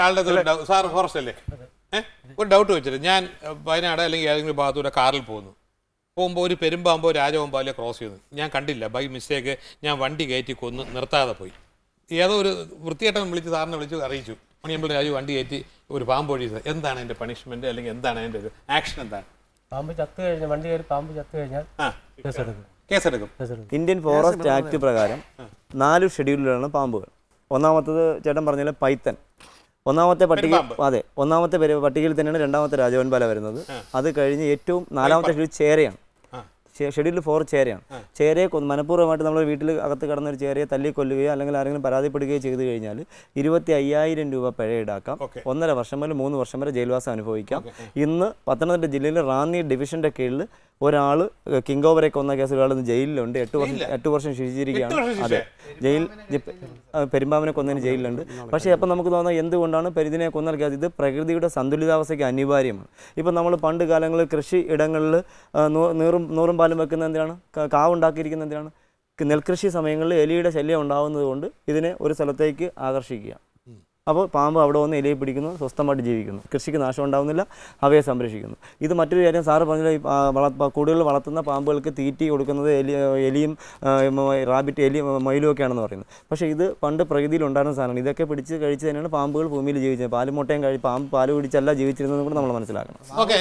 ഒരു ഡൗട്ട് വെച്ചിട്ട് ഞാൻ വയനാട് അല്ലെങ്കിൽ ഏതെങ്കിലും ഭാഗത്തൂടെ കാറിൽ പോകുമ്പോൾ ഒരു പെരുമ്പാമ്പോ രാജവെമ്പാലോ ക്രോസ് ചെയ്യുന്നു, ഞാൻ കണ്ടില്ല. ബൈ മിസ്റ്റേക്ക് ഞാൻ വണ്ടി കയറ്റി കൊന്ന് നിർത്താതെ പോയി. ഏതോ ഒരു വൃത്തികെട്ടൻ വിളിച്ച് സാറിനെ വിളിച്ച് അറിയിച്ചു, മണിയമ്പിൾ രാജു വണ്ടി കയറ്റി ഒരു പാമ്പ് ഒഴിച്ചത്. എന്താണ് അതിന്റെ പണിഷ്മെന്റ് അല്ലെങ്കിൽ എന്താണ് അതിന്റെ ഒരു ആക്ഷൻ? എന്താണ്? പാമ്പ് ചത്തു കഴിഞ്ഞാൽ വണ്ടി കയറി പാമ്പ് ചത്തു കഴിഞ്ഞാൽ കേസെടുക്കും. ഇന്ത്യൻ ഫോറസ്റ്റ് ആക്ട് പ്രകാരം 4 ഷെഡ്യൂളിലാണ് പാമ്പുകൾ. ഒന്നാമത്തത് ചേട്ടൻ പറഞ്ഞാൽ പൈത്തൻ. ഒന്നാമത്തെ പട്ടിക, അതെ, ഒന്നാമത്തെ പട്ടികയിൽ തന്നെയാണ് 2ാമത്തെ രാജവെമ്പാല വരുന്നത്. അത് കഴിഞ്ഞ് ഏറ്റവും 4ാമത്തെ ഷെഡ്യൂൾ ചേരയാണ്. ഷെഡ്യൂൾ 4 ചേരയാണ്. ചേരയെ മനഃപൂർവ്വമായിട്ട് നമ്മൾ വീട്ടിൽ അകത്ത് കിടന്നൊരു ചേരയെ തല്ലിക്കൊല്ലുകയോ അല്ലെങ്കിൽ ആരെങ്കിലും പരാതിപ്പെടുകയോ ചെയ്തു കഴിഞ്ഞാൽ 25,000 രൂപ പിഴ ഈടാക്കാം. 1.5 വർഷം മുതൽ 3 വർഷം വരെ ജയിൽവാസം അനുഭവിക്കാം. ഇന്ന് പത്തനംതിട്ട ജില്ലയിൽ റാന്നി ഡിവിഷന്റെ കീഴിൽ ഒരാൾ കിങ് ഓവറെ കൊന്ന കേസിൽ ഒരാൾ ജയിലിലുണ്ട്. 8 വർഷം ശിക്ഷിച്ചിരിക്കുകയാണ്. അതെ, ജയിൽ പെരുമ്പാമ്പിനെ കൊന്നതിന് ജയിലിലുണ്ട്. പക്ഷേ അപ്പം നമുക്ക് തോന്നുന്നത് എന്തുകൊണ്ടാണ് ഇതിനെ കൊന്നാൽ കേസ്? ഇത് പ്രകൃതിയുടെ സന്തുലിതാവസ്ഥയ്ക്ക് അനിവാര്യമാണ്. ഇപ്പം നമ്മൾ പണ്ട് കാലങ്ങളിൽ കൃഷി ഇടങ്ങളിൽ നൂറും പാലും വെക്കുന്ന എന്തിനാണ്? കാവുണ്ടാക്കിയിരിക്കുന്ന എന്തിനാണ്? നെൽകൃഷി സമയങ്ങളിൽ എലിയുടെ ശല്യം ഉണ്ടാകുന്നത് കൊണ്ട് ഇതിനെ ഒരു സ്ഥലത്തേക്ക് ആകർഷിക്കുക. അപ്പോൾ പാമ്പ് അവിടെ വന്ന് എലിയെ പിടിക്കുന്നു, സ്വസ്ഥമായിട്ട് ജീവിക്കുന്നു, കൃഷിക്ക് നാശം ഉണ്ടാകുന്നില്ല, അവയെ സംരക്ഷിക്കുന്നു. ഇത് മറ്റൊരു കാര്യം സാറ് പറഞ്ഞാൽ കൂടുതൽ വളർത്തുന്ന പാമ്പുകൾക്ക് തീറ്റി കൊടുക്കുന്നത് എലിയും റാബിറ്റ് മയിലും ഒക്കെയാണെന്ന് പറയുന്നത്. പക്ഷേ ഇത് പണ്ട് പ്രകൃതിയിൽ ഉണ്ടായിരുന്ന സാധനമാണ്. ഇതൊക്കെ പിടിച്ച് കഴിച്ച് തന്നെയാണ് പാമ്പുകൾ ഭൂമിയിൽ ജീവിച്ചത്. പാലും മുട്ടയും പാമ്പ് പാല് പിടിച്ചല്ല ജീവിച്ചിരുന്നതും കൂടെ നമ്മൾ മനസ്സിലാക്കണം.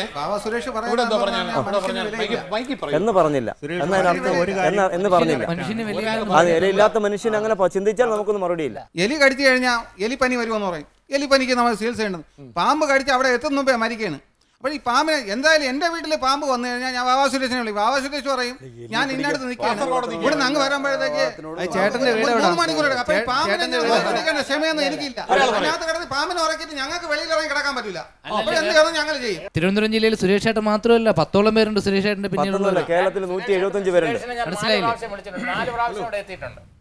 എന്ന് പറഞ്ഞില്ല, എന്ന് പറഞ്ഞില്ല. അത് എലിയില്ലാത്ത മനുഷ്യൻ അങ്ങനെ ചിന്തിച്ചാൽ നമുക്കൊന്നും മറുപടിയില്ല. എലി കടിച്ചു കഴിഞ്ഞാൽ എലിപ്പനി വരുമെന്ന് പറയും. എലിപ്പനിക്ക് നമ്മൾ ചികിത്സ ചെയ്യേണ്ടത്. പാമ്പ് കടിച്ച് അവിടെ എത്തുന്ന മുമ്പേ മരിക്കുകയാണ്. അപ്പോൾ ഈ പാമ്പിനെ എന്തായാലും എൻ്റെ വീട്ടിൽ പാമ്പ് വന്നു കഴിഞ്ഞാൽ ഞാൻ വാവാ സുരേഷിനെ വിളിക്കും. വാവാ സുരേഷ് പറയും ഞാൻ ഇന്നടുത്ത് നിൽക്കുകയാണ്, ഇവിടെ നിന്ന് അങ്ങ് വരുമ്പോഴത്തേക്ക് ചേട്ടൻ്റെ 3 മണിക്കൂർ എടുക്കും. അപ്പോൾ ഈ പാമ്പിനെ ക്ഷമയൊന്നും എനിക്കില്ല. അതിനകത്ത് കിടന്ന് പാമ്പിനെ ഉറക്കിയിട്ട് ഞങ്ങൾക്ക് വെളിയിൽ ഇറങ്ങി കിടക്കാൻ പറ്റില്ല. അപ്പോൾ എന്ത് ചെയ്യണം ഞങ്ങൾ ചെയ്യും. തിരുവനന്തപുരം ജില്ലയിൽ സുരേഷ് ഏട്ടൻ മാത്രമല്ല 10ഓളം പേരുണ്ട്. സുരേഷ് ഏട്ടൻ്റെ പിന്നിലുള്ള കേരളത്തിൽ 175 പേരുണ്ട്. മനസ്സിലായില്ലേ?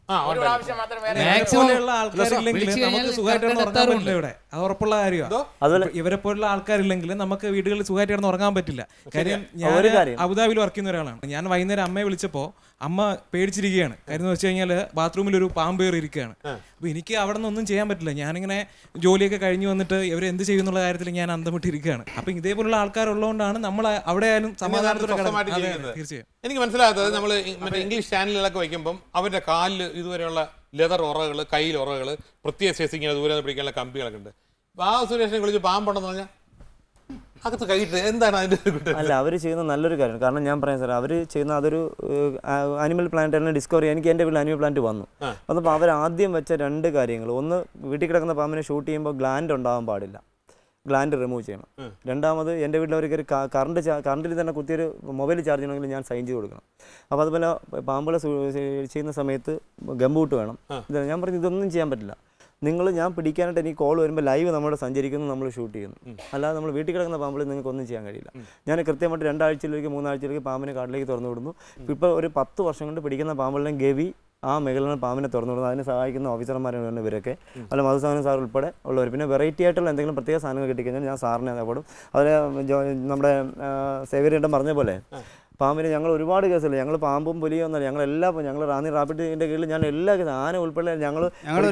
ഒരു പ്രാവശ്യം മാത്രം വേറെ ഇവരെപ്പോലുള്ള ആൾക്കാരില്ലെങ്കിൽ നമുക്ക് സുഖമായിട്ട് ഉറങ്ങാൻ പറ്റില്ല ഇവിടെ. അത് ഉറപ്പുള്ള കാര്യമാണ്. ഇവരെ പോലുള്ള ആൾക്കാരില്ലെങ്കിൽ നമുക്ക് വീടുകളിൽ സുഖമായിട്ട് കിടന്ന് ഉറങ്ങാൻ പറ്റില്ല. കാര്യം ഞാൻ അബുദാബിയിൽ വർക്ക് ചെയ്യുന്ന ഒരാളാണ്. ഞാൻ വൈകുന്നേരം അമ്മയെ വിളിച്ചപ്പോൾ അമ്മ പേടിച്ചിരിക്കുകയാണ്. കാര്യം എന്ന് വെച്ച് കഴിഞ്ഞാൽ ബാത്റൂമിൽ ഒരു പാമ്പ് കയറി ഇരിക്കുകയാണ്. അപ്പോൾ എനിക്ക് അവിടെ നിന്ന് ഒന്നും ചെയ്യാൻ പറ്റില്ല. ഞാനിങ്ങനെ ജോലിയൊക്കെ കഴിഞ്ഞ് വന്നിട്ട് ഇവരെന്ത് ചെയ്യുന്നുള്ള കാര്യത്തിൽ ഞാൻ അന്തം വിട്ടിരിക്കുകയാണ്. അപ്പം ഇതേപോലുള്ള ആൾക്കാരുള്ളതുകൊണ്ടാണ് നമ്മൾ അവിടെ ആയാലും സമാധാനത്തോടെ തീർച്ചയായും. എനിക്ക് മനസ്സിലാകാത്തത് നമ്മൾ മറ്റേ ഇംഗ്ലീഷ് ചാനലുകളൊക്കെ വയ്ക്കുമ്പം അവരുടെ കാലിൽ ഇതുവരെയുള്ള ലെതർ ഉറകൾ, കയ്യിൽ ഉറകൾ, പ്രത്യേക സൈസിങ്ങനെ ദൂരെ പിടിക്കാനുള്ള കമ്പികളൊക്കെ ഉണ്ട്. വാവ സുരേഷിനെ വിളിച്ച് പാമ്പുണ്ടെന്ന് പറഞ്ഞാൽ അകത്ത് കൈയിട്ട് എന്താണ് അതിൻ്റെ അല്ല, അവർ ചെയ്യുന്ന നല്ലൊരു കാര്യമാണ്. കാരണം ഞാൻ പറയാം സാർ, അവർ ചെയ്യുന്ന അതൊരു ആനിമൽ പ്ലാന്റ് തന്നെ ഡിസ്കവർ ചെയ്യാൻ എനിക്ക് എൻ്റെ വീട്ടിൽ ആനിമൽ പ്ലാന്റ് വന്നു. അപ്പോൾ അവർ ആദ്യം വെച്ച 2 കാര്യങ്ങൾ, ഒന്ന് വീട്ടിൽ കിടക്കുന്ന പാമ്പിനെ ഷൂട്ട് ചെയ്യുമ്പോൾ ഗ്ലാൻഡ് ഉണ്ടാകാൻ പാടില്ല, ഗ്ലാൻഡ് റിമൂവ് ചെയ്യണം. രണ്ടാമത് എൻ്റെ വീട്ടിൽ അവർ കറണ്ടിൽ തന്നെ കുത്തിയൊരു മൊബൈൽ ചാർജ് ചെയ്യണമെങ്കിൽ ഞാൻ സൈൻ ചെയ്ത് കൊടുക്കണം. അപ്പോൾ അതുപോലെ പാമ്പുകളെ ചെയ്യുന്ന സമയത്ത് ഗംബൂട്ട് വേണം. ഞാൻ പറഞ്ഞു ഇതൊന്നും ചെയ്യാൻ പറ്റില്ല. ഞാൻ പിടിക്കാനായിട്ട് എനിക്ക് കോൾ വരുമ്പോൾ ലൈവ് നമ്മുടെ സഞ്ചരിക്കുന്നു, നമ്മൾ ഷൂട്ട് ചെയ്യുന്നു. അല്ലാതെ നമ്മൾ വീട്ടിൽ കിടക്കുന്ന പാമ്പിൽ നിങ്ങൾക്ക് ഒന്നും ചെയ്യാൻ കഴിയില്ല. ഞാൻ കൃത്യമായിട്ട് 2 ആഴ്ചയിലേക്ക് 3 ആഴ്ചയിലേക്ക് പാമ്പിനെ കാട്ടിലേക്ക് തുറന്നു വിടുന്നു. ഇപ്പോൾ ഒരു 10 വർഷം കൊണ്ട് പിടിക്കുന്ന പാമ്പുകളെല്ലാം ഗവി ആ മേഖലയിൽ പാമ്പിനെ തുറന്നു വിടുന്നു. അതിനെ സഹായിക്കുന്ന ഓഫീസർമാരാണ് ഇവരൊക്കെ, അല്ല മധുസാധന സാർ ഉൾപ്പെടെ ഉള്ളവർ. പിന്നെ വെറൈറ്റി ആയിട്ടുള്ള എന്തെങ്കിലും പ്രത്യേക സാധനങ്ങൾ കിട്ടിക്കഴിഞ്ഞാൽ ഞാൻ സാറിനെ അതേപോടും. അതിൽ നമ്മുടെ സേവ്യരേട്ടൻ പറഞ്ഞ പോലെ പാമ്പിന് ഞങ്ങൾ ഒരുപാട് കേസുകൾ, ഞങ്ങൾ പാമ്പും പുലിയും ഒന്നല്ല, ഞങ്ങൾ റാന്നി റാപ്പിഡിന്റെ കീഴിൽ ഞാൻ എല്ലാ കേസും ആന ഉൾപ്പെടെ ഞങ്ങൾ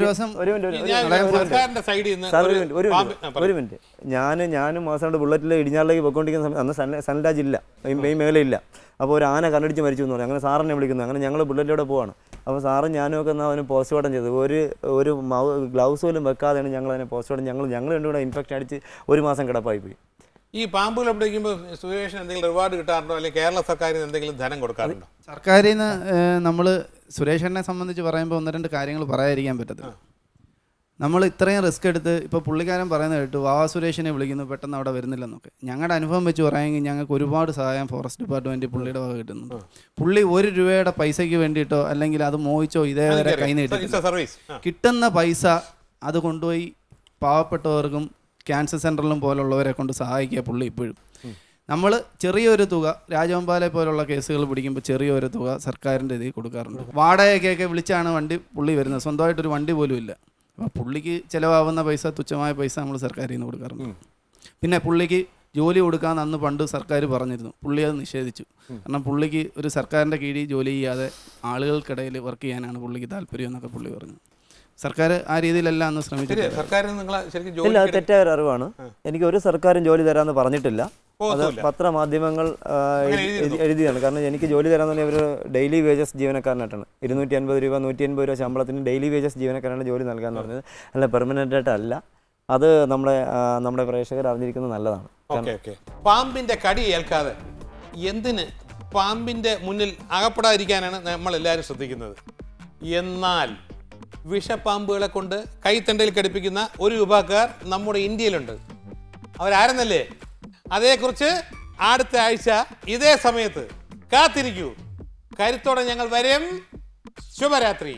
ഒരു മിനിറ്റ് ഞാനും മാസമായിട്ട് ബുള്ളറ്റിൽ ഇടിഞ്ഞാളിലേക്ക് പോയിക്കൊണ്ടിരിക്കുന്ന സമയത്ത് അന്ന് സൺരാജ് ഇല്ല, ഈ മേഖലയില്ല. അപ്പോൾ ഒരു ആന കണ്ടടിച്ച് മരിച്ചു എന്ന് പറഞ്ഞു. അങ്ങനെ സാറിനെ വിളിക്കുന്നു. അങ്ങനെ ഞങ്ങൾ ബുള്ളറ്റിലൂടെ പോവാണ്. അപ്പോൾ സാറും ഞാനും ഒക്കെ അവന് പോസ്റ്റ്മോർട്ടം ചെയ്തു. ഒരു ഗ്ലൗസ് പോലും വെക്കാതെയാണ് ഞങ്ങൾ അതിനെ പോസ്റ്റ്മോർട്ടം. ഞങ്ങൾ രണ്ടും കൂടെ ഇൻഫെക്ഷൻ അടിച്ച് 1 മാസം കിടപ്പായി പോയി. ഈ പാമ്പുകൾ പിടിക്കുമ്പോൾ സുരേഷിന് എന്തെങ്കിലും റിവാർഡ് കിട്ടാറുണ്ടോ, അല്ലെങ്കിൽ കേരള സർക്കാരിന് എന്തെങ്കിലും ധനം കൊടുക്കാറുണ്ടോ? സർക്കാരിൽ നിന്ന് നമ്മൾ സുരേഷിനെ സംബന്ധിച്ച് പറയുമ്പോൾ 1-2 കാര്യങ്ങൾ പറയാതിരിക്കാൻ പറ്റത്തില്ല. നമ്മൾ ഇത്രയും റിസ്ക് എടുത്ത് ഇപ്പോൾ പുള്ളിക്കാരൻ പറയുന്നത് കേട്ടു വാവ സുരേഷിനെ വിളിക്കുന്നു, പെട്ടെന്ന് അവിടെ വരുന്നില്ലെന്നൊക്കെ. ഞങ്ങളുടെ അനുഭവം വെച്ച് പറയുമെങ്കിൽ ഞങ്ങൾക്ക് ഒരുപാട് സഹായം ഫോറസ്റ്റ് ഡിപ്പാർട്ട്മെൻറ്റ് പുള്ളിയുടെ വക കിട്ടുന്നുണ്ട്. പുള്ളി 1 രൂപയുടെ പൈസയ്ക്ക് വേണ്ടിയിട്ടോ അല്ലെങ്കിൽ അത് മോഹിച്ചോ ഇതേവരെ കൈ നീട്ടില്ല. കിട്ടുന്ന പൈസ അത് കൊണ്ടുപോയി പാവപ്പെട്ടവർക്കും ക്യാൻസർ സെൻ്ററിലും പോലുള്ളവരെ കൊണ്ട് സഹായിക്കുക പുള്ളി ഇപ്പോഴും. നമ്മൾ ചെറിയൊരു തുക, രാജവെമ്പാലെ പോലുള്ള കേസുകൾ പിടിക്കുമ്പോൾ ചെറിയൊരു തുക സർക്കാരിൻ്റെ ഇതിൽ കൊടുക്കാറുണ്ട്. വാടകയൊക്കെ വിളിച്ചാണ് പുള്ളി വരുന്നത്. സ്വന്തമായിട്ടൊരു വണ്ടി പോലും ഇല്ല. അപ്പോൾ പുള്ളിക്ക് ചിലവാകുന്ന പൈസ, തുച്ഛമായ പൈസ നമ്മൾ സർക്കാരിൽ നിന്ന് കൊടുക്കാറുണ്ട്. പിന്നെ പുള്ളിക്ക് ജോലി കൊടുക്കാമെന്ന് അന്ന് പണ്ട് സർക്കാർ പറഞ്ഞിരുന്നു. പുള്ളി അത് നിഷേധിച്ചു. കാരണം പുള്ളിക്ക് ഒരു സർക്കാരിൻ്റെ കീഴിൽ ജോലി ചെയ്യാതെ ആളുകൾക്കിടയിൽ വർക്ക് ചെയ്യാനാണ് പുള്ളിക്ക് താല്പര്യം എന്നൊക്കെ പുള്ളി പറഞ്ഞു. സർക്കാർ ആ രീതിയിലല്ല അന്ന് ശ്രമിച്ചിട്ടില്ല. ഇല്ല, അത് തെറ്റായ ഒരു അറിവാണ്. എനിക്ക് ഒരു സർക്കാരും ജോലി തരാമെന്ന് പറഞ്ഞിട്ടില്ല. അത് പത്രമാധ്യമങ്ങൾ എഴുതിയാണ്. കാരണം എനിക്ക് ജോലി തരാമെന്ന് പറഞ്ഞാൽ അവർ ഡെയിലി വേജസ് ജീവനക്കാരനായിട്ടാണ് 250 രൂപ 180 രൂപ ശമ്പളത്തിന് ഡെയിലി വേജസ് ജീവനക്കാരാണ് ജോലി നൽകാമെന്ന് പറഞ്ഞത്. അല്ല, പെർമനൻ്റ് ആയിട്ടല്ല. അത് നമ്മുടെ പ്രേക്ഷകർ അറിഞ്ഞിരിക്കുന്നത് നല്ലതാണ്. പാമ്പിന്റെ കടി ഏൽക്കാതെ എന്തിന് പാമ്പിന്റെ മുന്നിൽ അകപ്പെടാതിരിക്കാനാണ് നമ്മൾ എല്ലാവരും ശ്രദ്ധിക്കുന്നത്. എന്നാൽ വിഷപ്പാമ്പുകളെ കൊണ്ട് കൈത്തണ്ടയിൽ കടിപ്പിക്കുന്ന ഒരു വിഭാഗക്കാർ നമ്മുടെ ഇന്ത്യയിലുണ്ട്. അവരാരെന്നല്ലേ? അതേക്കുറിച്ച് അടുത്ത ആഴ്ച ഇതേ സമയത്ത് കാത്തിരിക്കൂ. കരുത്തോടെ ഞങ്ങൾ വരും. ശുഭരാത്രി.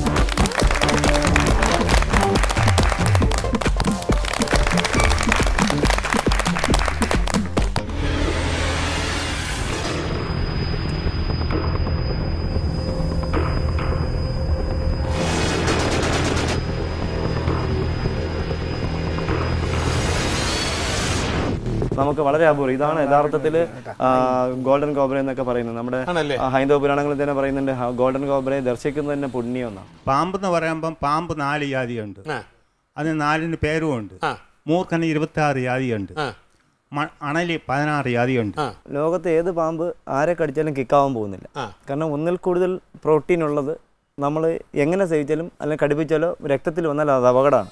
നമുക്ക് വളരെ അപൂർവം. ഇതാണ് യഥാർത്ഥത്തിൽ ഗോൾഡൻ കോബ്ര എന്നൊക്കെ പറയുന്നത്. നമ്മുടെ ഹൈന്ദവ പുരാണങ്ങളിൽ തന്നെ പറയുന്നുണ്ട് ഗോൾഡൻ കോബ്രയെ ദർശിക്കുന്നത് തന്നെ പുണ്യം എന്നാണ്. പാമ്പ് എന്ന് പറയുമ്പം പാമ്പ് 4 ജാതിയുണ്ട്. അതിന് 4 പേരുമുണ്ട്. മൂർഖന് 26 ജാതിയുണ്ട്. അണലി 16 ജാതിയുണ്ട്. ലോകത്ത് ഏത് പാമ്പ് ആരെ കടിച്ചാലും കിക്കാവാൻ പോകുന്നില്ല. കാരണം ഒന്നിൽ കൂടുതൽ പ്രോട്ടീൻ ഉള്ളത് നമ്മൾ എങ്ങനെ സേവിച്ചാലും അല്ലെങ്കിൽ കടിപ്പിച്ചാലോ രക്തത്തിൽ വന്നാൽ അത് അപകടമാണ്.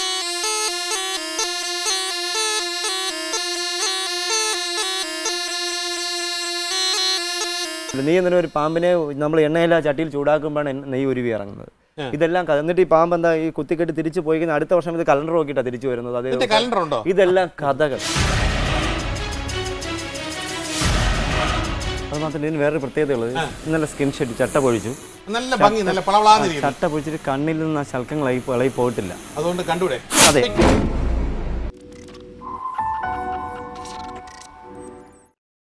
നെയ്യ് എന്നൊരു ഒരു പാമ്പിനെ നമ്മൾ എണ്ണയില്ല ചട്ടിയിൽ ചൂടാക്കുമ്പോഴാണ് നെയ്യ് ഉരുവി ഇറങ്ങുന്നത്. ഇതെല്ലാം എന്നിട്ട് ഈ പാമ്പ് എന്താ ഈ കുത്തിക്കെട്ടി തിരിച്ചു പോയി അടുത്ത വർഷം ഇത് കലണ്ടർ നോക്കിയിട്ടാണ് തിരിച്ചു വരുന്നത്. ഇതെല്ലാം കഥകൾ. അത് മാത്രമല്ല ഇതിന് വേറൊരു പ്രത്യേകത ഉള്ളത്, ഇന്നലെ സ്കിൻ ഷെഡ് ചട്ട പൊഴിച്ചു. ചട്ട പൊഴിച്ചിട്ട് കണ്ണിൽ നിന്ന് ആ ശൽക്കങ്ങൾ ഇളകി പോയിട്ടില്ല. അതുകൊണ്ട് കണ്ടൂടെ? അതെ.